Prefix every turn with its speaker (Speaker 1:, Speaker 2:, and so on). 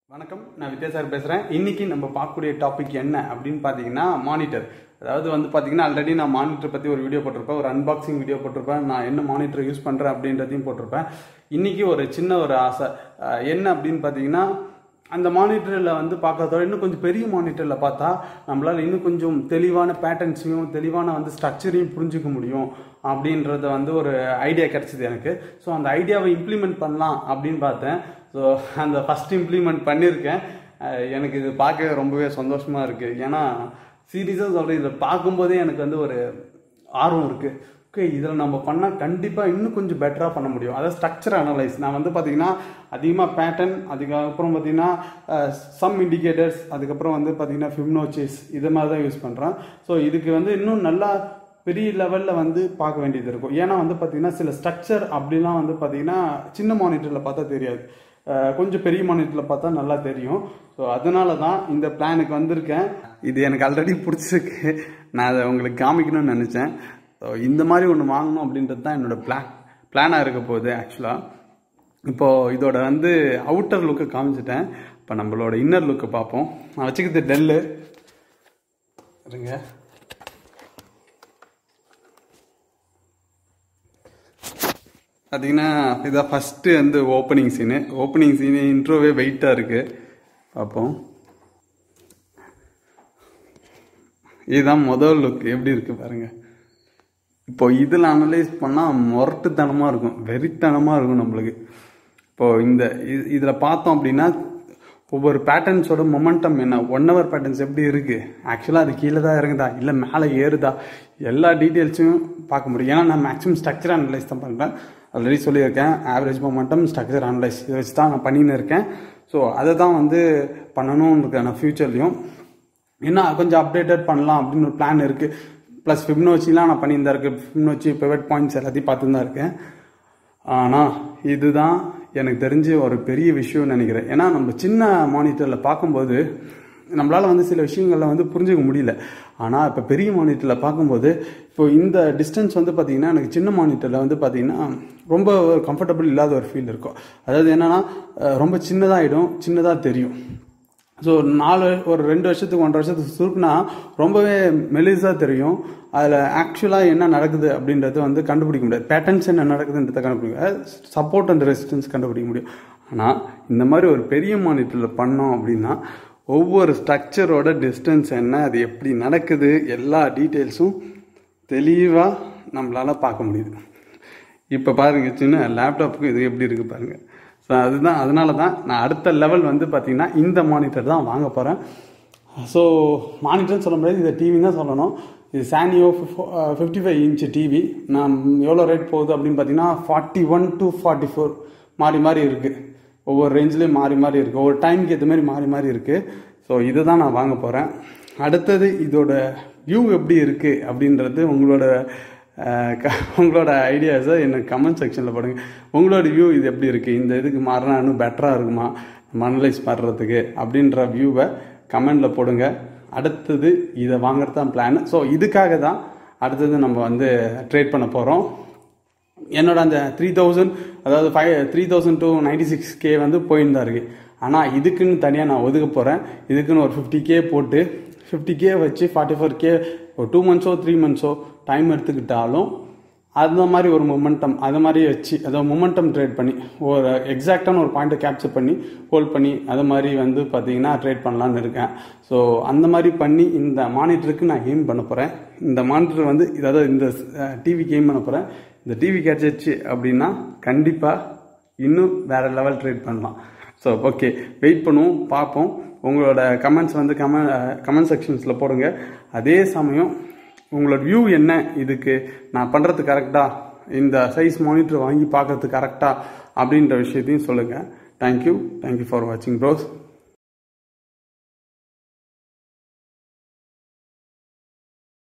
Speaker 1: வணக்கம், நான் வித்யாசாகர் பேசுகிறேன். இன்றைக்கி நம்ம பார்க்கக்கூடிய டாபிக் என்ன அப்படின்னு பார்த்தீங்கன்னா மானிட்டர். அதாவது வந்து பார்த்தீங்கன்னா ஆல்ரெடி நான் மானிட்டர் பற்றி ஒரு வீடியோ போட்டிருப்பேன், ஒரு அன்பாக்சிங் வீடியோ போட்டிருப்பேன், நான் என்ன மானிட்டர் யூஸ் பண்ணுறேன் அப்படின்றதையும் போட்டிருப்பேன். இன்றைக்கி ஒரு சின்ன ஒரு ஆசை என்ன அப்படின்னு பார்த்தீங்கன்னா, அந்த மானிட்டரில் வந்து பார்க்கறதோட இன்னும் கொஞ்சம் பெரிய மானிட்டரில் பார்த்தா நம்மளால் இன்னும் கொஞ்சம் தெளிவான பேட்டர்ன்ஸையும் தெளிவான வந்து ஸ்ட்ரக்சரையும் புரிஞ்சிக்க முடியும் அப்படின்றத வந்து ஒரு ஐடியா கிடச்சிது எனக்கு. ஸோ அந்த ஐடியாவை இம்ப்ளிமெண்ட் பண்ணலாம் அப்படின்னு பார்த்தேன். ஸோ அந்த ஃபஸ்ட் இம்ப்ளிமெண்ட் பண்ணியிருக்கேன். எனக்கு இது பார்க்க ரொம்பவே சந்தோஷமாக இருக்குது. ஏன்னா சீரியஸாக சொல்கிறேன், இதில் பார்க்கும்போதே எனக்கு வந்து ஒரு ஆர்வம் இருக்குது. ஓகே, இதில் நம்ம பண்ணால் கண்டிப்பாக இன்னும் கொஞ்சம் பெட்டராக பண்ண முடியும். அதாவது ஸ்ட்ரக்சர் அனலைஸ். நான் வந்து பார்த்திங்கன்னா அதிகமாக பேட்டர்ன், அதுக்கப்புறம் பார்த்திங்கன்னா சம் இண்டிகேட்டர்ஸ், அதுக்கப்புறம் வந்து பார்த்திங்கன்னா ஃபிப்னோச்சிஸ், இது மாதிரி தான் யூஸ் பண்ணுறேன். ஸோ இதுக்கு வந்து இன்னும் நல்லா பெரிய லெவலில் வந்து பார்க்க வேண்டியது இருக்கும். ஏன்னா வந்து பார்த்திங்கன்னா சில ஸ்ட்ரக்சர் அப்படிலாம் வந்து பார்த்திங்கன்னா சின்ன மானிட்டரில் பார்த்தா தெரியாது, கொஞ்சம் பெரிய மானிட்டரில் பார்த்தா நல்லா தெரியும். ஸோ அதனால தான் இந்த பிளானுக்கு வந்திருக்கேன். இது எனக்கு ஆல்ரெடி பிடிச்சிருக்கு, நான் அதை உங்களுக்கு காமிக்கணும்னு நினச்சேன். ஸோ இந்த மாதிரி ஒன்று வாங்கணும் அப்படின்றது தான் என்னோடய பிளானாக இருக்க போகுது. ஆக்சுவலாக இப்போது இதோட வந்து அவுட்டர் லுக்கை காமிச்சிட்டேன். இப்போ நம்மளோட இன்னர் லுக்கை பார்ப்போம். நான் வச்சுக்கிறது டெல்லு இருங்க. பார்த்தீங்கன்னா இதான் ஃபஸ்ட்டு வந்து ஓப்பனிங் சீனு இன்ட்ரோவே வெயிட்டாக இருக்குது. பார்ப்போம். இதுதான் முதல் லுக், எப்படி இருக்குது பாருங்கள். இப்போ இதில் அனலைஸ் பண்ணால் முரட்டுத்தனமாக இருக்கும், வெறித்தனமாக இருக்கும் நம்மளுக்கு. இப்போது இதில் பார்த்தோம் அப்படின்னா ஒவ்வொரு பேட்டர்ன்ஸோட மொமெண்டம் என்ன, 1 hour பேட்டர்ன்ஸ் எப்படி இருக்குது, ஆக்சுவலாக அது கீழே தான் இறங்குதா இல்லை மேலே ஏறுதா, எல்லா டீட்டெயில்ஸையும் பார்க்க முடியும். ஏன்னா நான் மேக்ஸிமம் ஸ்ட்ரக்சர் அனலைஸ் தான் பண்ணுறேன். ஆல்ரெடி சொல்லியிருக்கேன், ஆவரேஜ் மொமெண்டம், ஸ்ட்ரக்சர் அனலைஸ், இதை வச்சு தான் நான் பண்ணின்னு இருக்கேன். ஸோ அதை தான் வந்து பண்ணணும்னு இருக்கேன் நான் ஃப்யூச்சர்லேயும். ஏன்னா கொஞ்சம் அப்டேட்டட் பண்ணலாம் அப்படின்னு ஒரு பிளான் இருக்குது. ப்ளஸ் ஃபிப்னோச்சிலாம் நான் பண்ணியிருந்தா இருக்கேன். ஃபிப்னோச்சி பிவட் பாயிண்ட்ஸ் எல்லாத்தையும் பார்த்து தான் இருக்கேன். ஆனால் இதுதான் எனக்கு தெரிஞ்ச ஒரு பெரிய விஷயம்னு நினைக்கிறேன். ஏன்னா நம்ம சின்ன மானிட்டரில் பார்க்கும்போது நம்மளால் வந்து சில விஷயங்களில் வந்து புரிஞ்சிக்க முடியல. ஆனால் இப்போ பெரிய மானிட்டரில் பார்க்கும்போது இப்போ இந்த டிஸ்டன்ஸ் வந்து பார்த்திங்கன்னா எனக்கு சின்ன மானிட்டரில் வந்து பார்த்திங்கன்னா ரொம்ப கம்ஃபர்டபுள் இல்லாத ஒரு ஃபீல் இருக்கும். அதாவது என்னென்னா ரொம்ப சின்னதாக தெரியும். ஸோ ஒரு 2 வருஷத்துக்கு 1.5 வருஷத்துக்கு சுருக்குனா ரொம்பவே மெலிசாக தெரியும். அதில் ஆக்சுவலாக என்ன நடக்குது அப்படின்றது வந்து கண்டுபிடிக்க முடியாது. பேட்டர்ன்ஸ் என்ன நடக்குதுன்றதை கண்டுபிடிக்க, சப்போர்ட் அண்ட் ரெசிஸ்டன்ஸ் கண்டுபிடிக்க முடியும். ஆனால் இந்த மாதிரி ஒரு பெரிய மானிட்டரில் பண்ணோம் அப்படின்னா ஒவ்வொரு ஸ்ட்ரக்சரோட டிஸ்டன்ஸ் என்ன, அது எப்படி நடக்குது, எல்லா டீட்டெயில்ஸும் தெளிவாக நம்மளால் பார்க்க முடியுது. இப்போ பாருங்கள், சின்ன லேப்டாப்புக்கு இது எப்படி இருக்குது பாருங்கள். ஸோ அதனால தான் நான் அடுத்த லெவல் வந்து பார்த்திங்கன்னா இந்த மானிட்டர் தான் வாங்க போகிறேன். ஸோ மானிட்டர்னு சொல்ல முடியாது, இதை டிவி தான் சொல்லணும். இது சானியோ 55 inch டிவி. நான் எவ்வளோ ரேட் போகுது அப்படின்னு பார்த்தீங்கன்னா 41 to 44 மாறி இருக்குது. ஒவ்வொரு ரேஞ்சிலையும் மாறி இருக்குது. ஒவ்வொரு டைமுக்கு ஏற்ற மாதிரி மாறி இருக்குது. ஸோ இதை தான் நான் வாங்க போகிறேன். அடுத்தது இதோட வியூ எப்படி இருக்குது அப்படின்றது உங்களோட ஐடியாஸை எனக்கு கமெண்ட் செக்ஷனில் போடுங்க. உங்களோட வியூ இது எப்படி இருக்குது, இந்த இதுக்கு மாறினா இன்னும் பெட்டராக இருக்குமா நம்ம அனலைஸ் பண்ணுறதுக்கு அப்படின்ற வியூவை கமெண்டில் போடுங்க. அடுத்தது இதை வாங்குறது தான் பிளான். ஸோ இதுக்காக தான் அடுத்தது நம்ம வந்து ட்ரேட் பண்ண போகிறோம். என்னோட அந்த 3000, அதாவது 3000 to 96K வந்து போயிருந்தா இருக்குது. ஆனால் இதுக்குன்னு தனியாக நான் ஒதுக்க போகிறேன். இதுக்குன்னு ஒரு 50K போட்டு 50K வச்சு 44K ஒரு 2 months 3 months டைம் எடுத்துக்கிட்டாலும் அந்த மாதிரி ஒரு மொமெண்டம் அது மாதிரி வச்சு, அதாவது மொமெண்டம் ட்ரேட் பண்ணி ஒரு எக்ஸாக்டான ஒரு பாயிண்ட்டை கேப்சர் பண்ணி ஹோல்ட் பண்ணி அது மாதிரி வந்து பார்த்திங்கன்னா ட்ரேட் பண்ணலான்னு இருக்கேன். ஸோ அந்த மாதிரி பண்ணி இந்த மானிட்டருக்கு நான் எய்ம் பண்ண போகிறேன். இந்த மானிட்டர் வந்து அதாவது இந்த டிவிக்கு எய்ம் பண்ண போகிறேன். இந்த டிவி கிடச்சிச்சு அப்படின்னா கண்டிப்பாக இன்னும் வேறு லெவல் ட்ரேட் பண்ணலாம். ஸோ ஓகே, வெயிட் பண்ணுவோம், பார்ப்போம். உங்களோட கமெண்ட்ஸ் வந்து கமெண்ட் செக்ஷன்ஸில் போடுங்க. அதே சமயம் உங்களோட வியூ என்ன, இதுக்கு நான் பண்ணுறது கரெக்டாக, இந்த சைஸ் மானிட்டர் வாங்கி பார்க்கறது கரெக்டாக அப்படின்ற விஷயத்தையும் சொல்லுங்கள். தேங்க்யூ ஃபார் வாட்சிங் ப்ரோஸ்.